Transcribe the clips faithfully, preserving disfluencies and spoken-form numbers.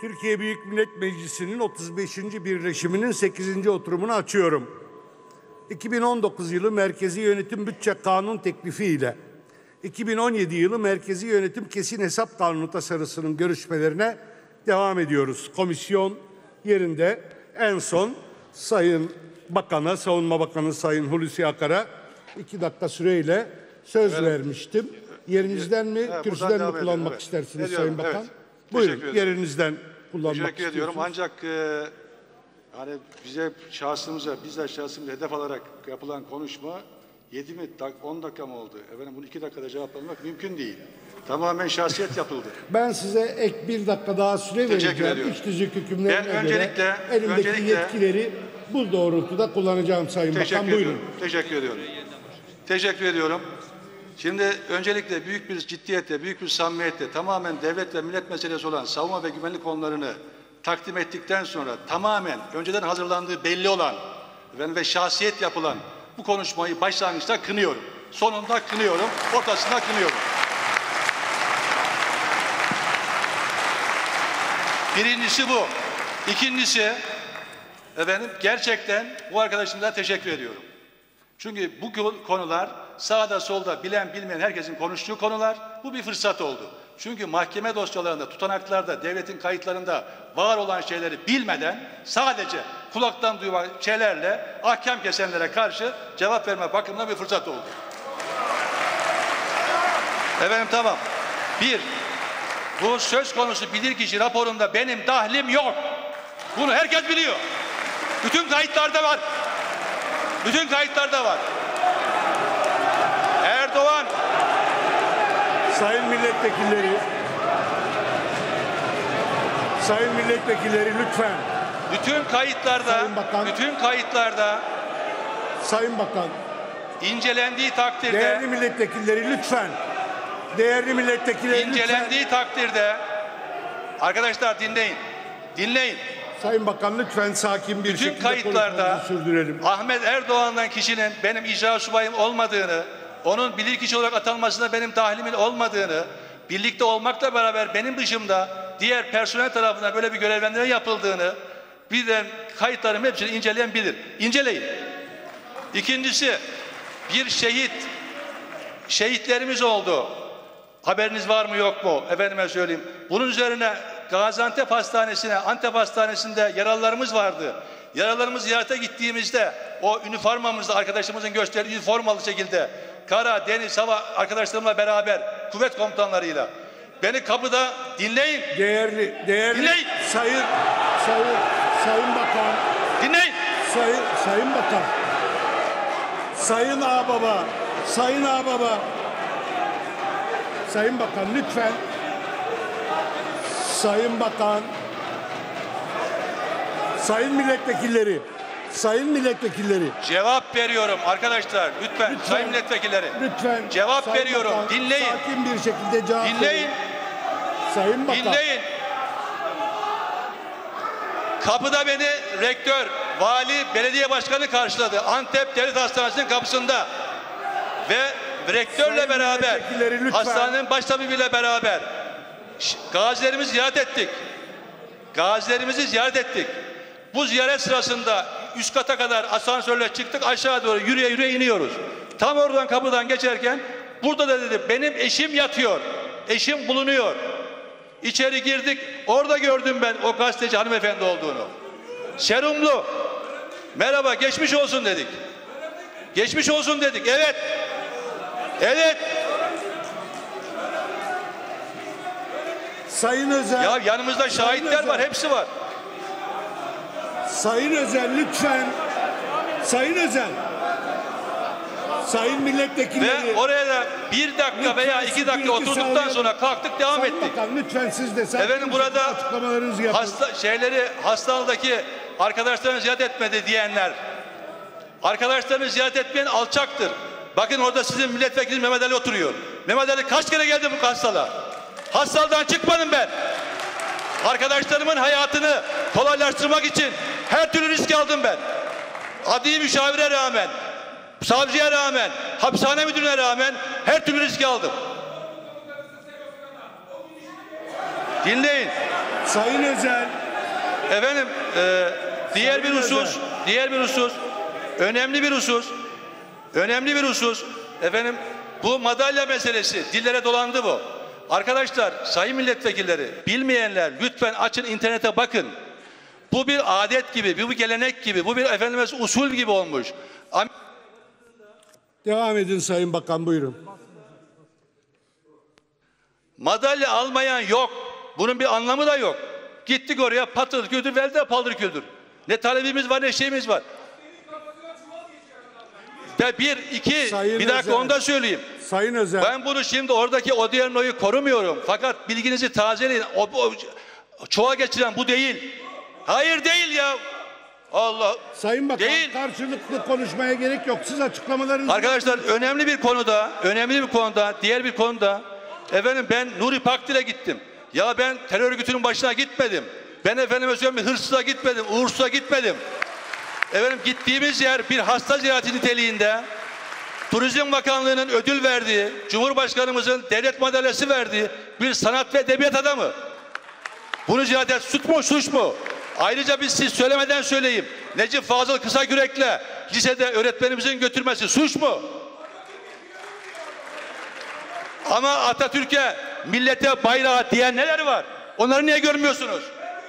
Türkiye Büyük Millet Meclisi'nin otuz beşinci birleşiminin sekizinci oturumunu açıyorum. iki bin on dokuz yılı Merkezi Yönetim Bütçe Kanun teklifi ile iki bin on yedi yılı Merkezi Yönetim Kesin Hesap Kanunu tasarısının görüşmelerine devam ediyoruz. Komisyon yerinde. En son Sayın Bakan'a, Savunma Bakanı Sayın Hulusi Akar'a iki dakika süreyle söz evet. vermiştim. Yerinizden mi, evet, kürsüden mi kullanmak evet. istersiniz ediyorum, Sayın Bakan? Evet. Buyurun, yerinizden kullanmak Teşekkür ediyorum. Ancak e, hani bize şahsımıza, bizzat şahsımıza hedef alarak yapılan konuşma yedi mi, on dakika mı oldu? Efendim bunu iki dakikada cevaplamak mümkün değil. Tamamen şahsiyet yapıldı. Ben size ek bir dakika daha süre vereceğim. İç tüzük hükümlerine ben öncelikle, göre elimdeki öncelikle, yetkileri bu doğrultuda kullanacağım Sayın Bakan. Buyurun. Teşekkür ediyorum. Teşekkür ediyorum. Şimdi öncelikle büyük bir ciddiyetle, büyük bir samimiyetle tamamen devlet ve millet meselesi olan savunma ve güvenlik konularını takdim ettikten sonra tamamen önceden hazırlandığı belli olan ve şahsiyet yapılan bu konuşmayı başlangıçta kınıyorum. Sonunda kınıyorum, ortasında kınıyorum. Birincisi bu. İkincisi, efendim gerçekten bu arkadaşımıza teşekkür ediyorum. Çünkü bu konular sağda solda bilen bilmeyen herkesin konuştuğu konular. Bu bir fırsat oldu. Çünkü mahkeme dosyalarında, tutanaklarda, devletin kayıtlarında var olan şeyleri bilmeden sadece kulaktan duyulan şeylerle ahkam kesenlere karşı cevap verme bakımından bir fırsat oldu. Efendim tamam. Bir, bu söz konusu bilirkişi raporunda benim dahlim yok. Bunu herkes biliyor. Bütün kayıtlarda var. Bütün kayıtlarda var. Erdoğan. Sayın milletvekilleri, sayın milletvekilleri lütfen. Bütün kayıtlarda, Bakan, bütün kayıtlarda Sayın Bakan, incelendiği takdirde, değerli milletvekilleri lütfen, değerli milletvekilleri incelendiği lütfen. takdirde, arkadaşlar dinleyin, dinleyin. Sayın Bakan lütfen sakin bir bütün şekilde kayıtlarda sürdürelim. Ahmet Erdoğan'dan kişinin benim icra subayım olmadığını, onun bilirkişi olarak atanmasında benim dahlimin olmadığını, birlikte olmakla beraber benim dışımda diğer personel tarafından böyle bir görevlendirme yapıldığını birden kayıtların hepsini inceleyen bilir. İnceleyin. İkincisi, bir şehit, şehitlerimiz oldu. Haberiniz var mı yok mu? Efendime söyleyeyim. Bunun üzerine Gaziantep Hastanesi'ne, Antep Hastanesi'nde yaralılarımız vardı. Yaralılarımızı ziyarete gittiğimizde o üniformamızda arkadaşımızın gösterdiği üniformalı şekilde kara, deniz, hava arkadaşlarımla beraber kuvvet komutanlarıyla beni kapıda dinleyin. Değerli, değerli dinleyin. Sayın, Sayın, Sayın Bakan. Dinleyin. Sayın, Sayın Bakan. Sayın Ağbaba, Sayın Ağbaba. Sayın Bakan lütfen. Sayın Bakan. Sayın milletvekilleri. Sayın milletvekilleri. Cevap veriyorum arkadaşlar. Lütfen, lütfen sayın milletvekilleri. Lütfen. Cevap Sayın veriyorum. Bakan, dinleyin. Sakin bir şekilde cevap dinleyin. verin. Sayın Bakan. Dinleyin. Kapıda beni rektör, vali, belediye başkanı karşıladı. Antep Devlet Hastanesi'nin kapısında. Ve rektörle sayın beraber, hastanenin baştabibiyle beraber gazilerimizi ziyaret ettik. Gazilerimizi ziyaret ettik. Bu ziyaret sırasında üst kata kadar asansörle çıktık, aşağı doğru yürüye yürüye iniyoruz. Tam oradan kapıdan geçerken burada da dedi benim eşim yatıyor. Eşim bulunuyor. İçeri girdik. Orada gördüm ben o gazeteci hanımefendi olduğunu. Serumlu. Merhaba, geçmiş olsun dedik. Geçmiş olsun dedik. Evet. Evet. Sayın Özel. Ya yanımızda şahitler var, hepsi var. Sayın Özel lütfen. Sayın Özel. Sayın milletvekilleri. Ve oraya da bir dakika lütfen veya iki dakika oturduktan saniye sonra kalktık, devam Sayın ettik. Bakan lütfen siz de efendim burada hasta şeyleri hastanedeki arkadaşlarını ziyaret etmedi diyenler, arkadaşlarını ziyaret etmeyen alçaktır. Bakın orada sizin milletvekili Mehmet Ali oturuyor. Mehmet Ali kaç kere geldi bu hastalığa? Hastalıktan çıkmadım ben. Arkadaşlarımın hayatını kolaylaştırmak için her türlü risk aldım ben. Adli müşavire rağmen, savcıya rağmen, hapishane müdürüne rağmen her türlü risk aldım. Dinleyin. Sayın Özel. Efendim e, diğer Sayın bir husus, Özel. diğer bir husus, önemli bir husus, önemli bir husus. Efendim bu madalya meselesi dillere dolandı bu. Arkadaşlar, sayın milletvekilleri, bilmeyenler lütfen açın internete bakın. Bu bir adet gibi, bu bir gelenek gibi, bu bir efendimiz usul gibi olmuş. Am Devam edin Sayın Bakan, buyurun. Madalya almayan yok. Bunun bir anlamı da yok. Gittik oraya patır küldür, velde paldır küldür. Ne talebimiz var ne şeyimiz var. Ve bir, iki, Sayın bir dakika Özel. onu da söyleyeyim. Sayın Özel. Ben bunu şimdi oradaki Odierno'yu korumuyorum. Fakat bilginizi tazeleyin. O, o, çoğa geçiren bu değil. Hayır değil ya. Allah. Sayın Bakan, değil. karşılıklı konuşmaya gerek yok. Siz açıklamalarınızı... Arkadaşlar önemli bir konuda, önemli bir konuda, diğer bir konuda efendim ben Nuri Pakdil'e gittim. Ya ben terör örgütünün başına gitmedim. Ben efendime söyleyeyim bir hırsıza gitmedim, uğursuza gitmedim. Efendim gittiğimiz yer bir hasta ziyareti niteliğinde. Turizm Bakanlığı'nın ödül verdiği, Cumhurbaşkanımızın devlet madalyası verdiği bir sanat ve edebiyat adamı. Bunu ziyaret et, suç mu, suç mu? Ayrıca biz siz söylemeden söyleyeyim. Necip Fazıl Kısakürek'le lisede öğretmenimizin götürmesi suç mu? Ama Atatürk'e, millete, bayrağa diyen neler var? Onları niye görmüyorsunuz?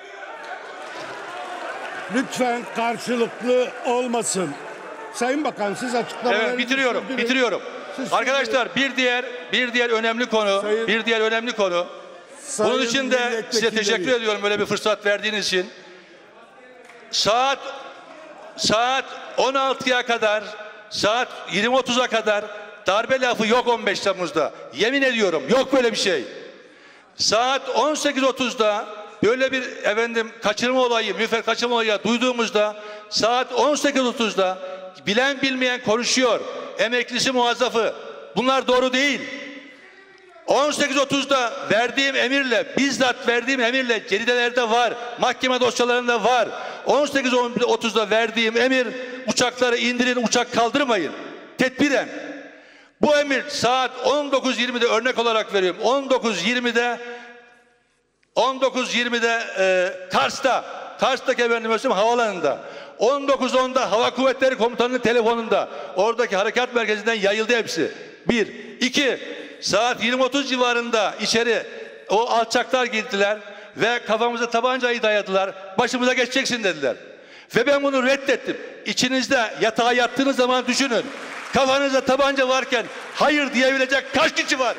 Lütfen karşılıklı olmasın. Sayın Bakan, siz açıklamalarınızı... Evet, bitiriyorum, sürdürün. bitiriyorum. Siz Arkadaşlar bir diğer bir diğer önemli konu, Sayın- bir diğer önemli konu. Sayın Bunun için de size milletvekilleri. teşekkür ediyorum böyle bir fırsat verdiğiniz için. Saat saat on altıya kadar, saat yirmi otuza kadar darbe lafı yok on beş Temmuz'da. Yemin ediyorum yok böyle bir şey. Saat on sekiz otuzda böyle bir efendim kaçırma olayı, müfer kaçırma olayı duyduğumuzda saat on sekiz otuzda bilen bilmeyen konuşuyor. Emeklisi muazzafı. Bunlar doğru değil. on sekiz otuzda verdiğim emirle, bizzat verdiğim emirle ceridelerde var, mahkeme dosyalarında var. on sekiz otuzda verdiğim emir uçakları indirin, uçak kaldırmayın. Tedbiren. Bu emir saat on dokuz yirmide örnek olarak veriyorum. on dokuz yirmide on dokuz yirmide e, Kars'ta, Kars'taki efendim havalanında, on dokuz onda Hava Kuvvetleri Komutanı'nın telefonunda, oradaki harekat merkezinden yayıldı hepsi. Bir. iki. Saat yirmi otuz civarında içeri o alçaklar girdiler ve kafamıza tabancayı dayadılar. Başımıza geçeceksin dediler. Ve ben bunu reddettim. İçinizde yatağa yattığınız zaman düşünün. Kafanızda tabanca varken hayır diyebilecek kaç kişi var?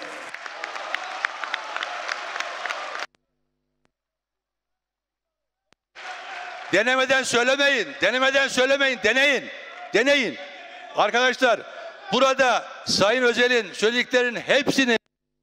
Denemeden söylemeyin. Denemeden söylemeyin. Deneyin. Deneyin. Arkadaşlar burada Sayın Özel'in söylediklerinin hepsini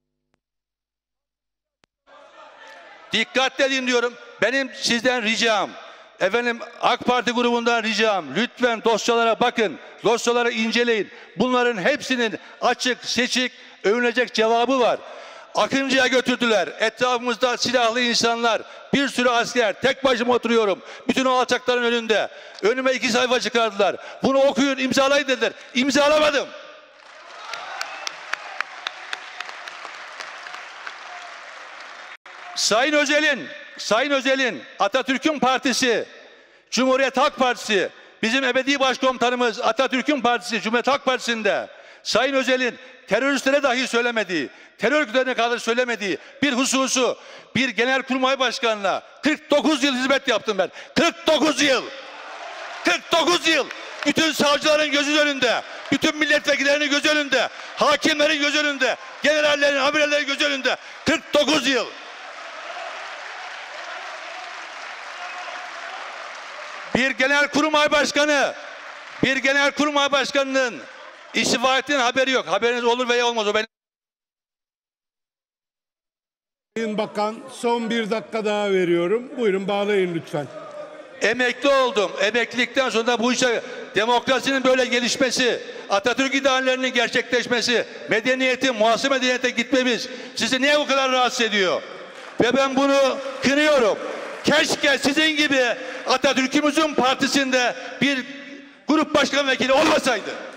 dikkatle dinliyorum. Benim sizden ricam, efendim AK Parti grubundan ricam, lütfen dosyalara bakın, dosyaları inceleyin. Bunların hepsinin açık, seçik, övünecek cevabı var. Akıncı'ya götürdüler. Etrafımızda silahlı insanlar, bir sürü asker, tek başıma oturuyorum. Bütün o alçakların önünde. Önüme iki sayfa çıkardılar. Bunu okuyun, imzalayın dediler. İmzalamadım. Sayın Özel'in, Sayın Özel'in Atatürk'ün partisi, Cumhuriyet Halk Partisi, bizim ebedi başkomutanımız Atatürk'ün partisi, Cumhuriyet Halk Partisi'nde Sayın Özel'in teröristlere dahi söylemediği, terör örgütlerine kadar söylemediği bir hususu bir genelkurmay başkanına kırk dokuz yıl hizmet yaptım ben. kırk dokuz yıl. kırk dokuz yıl. Bütün savcıların gözü önünde, bütün milletvekillerinin gözü önünde, hakimlerin gözü önünde, generallerin, amirallerin gözü önünde. kırk dokuz yıl. Bir genelkurmay başkanı, bir genelkurmay başkanının istifa ettiğinin haberi yok. Haberiniz olur veya olmaz. O benim. Sayın Bakan, son bir dakika daha veriyorum. Buyurun, bağlayın lütfen. Emekli oldum. Emeklilikten sonra bu işe demokrasinin böyle gelişmesi, Atatürk ideallerinin gerçekleşmesi, medeniyetin, muhasır medeniyete gitmemiz sizi niye bu kadar rahatsız ediyor? Ve ben bunu kınıyorum. Keşke sizin gibi Atatürk'ümüzün partisinde bir grup başkan vekili olmasaydı.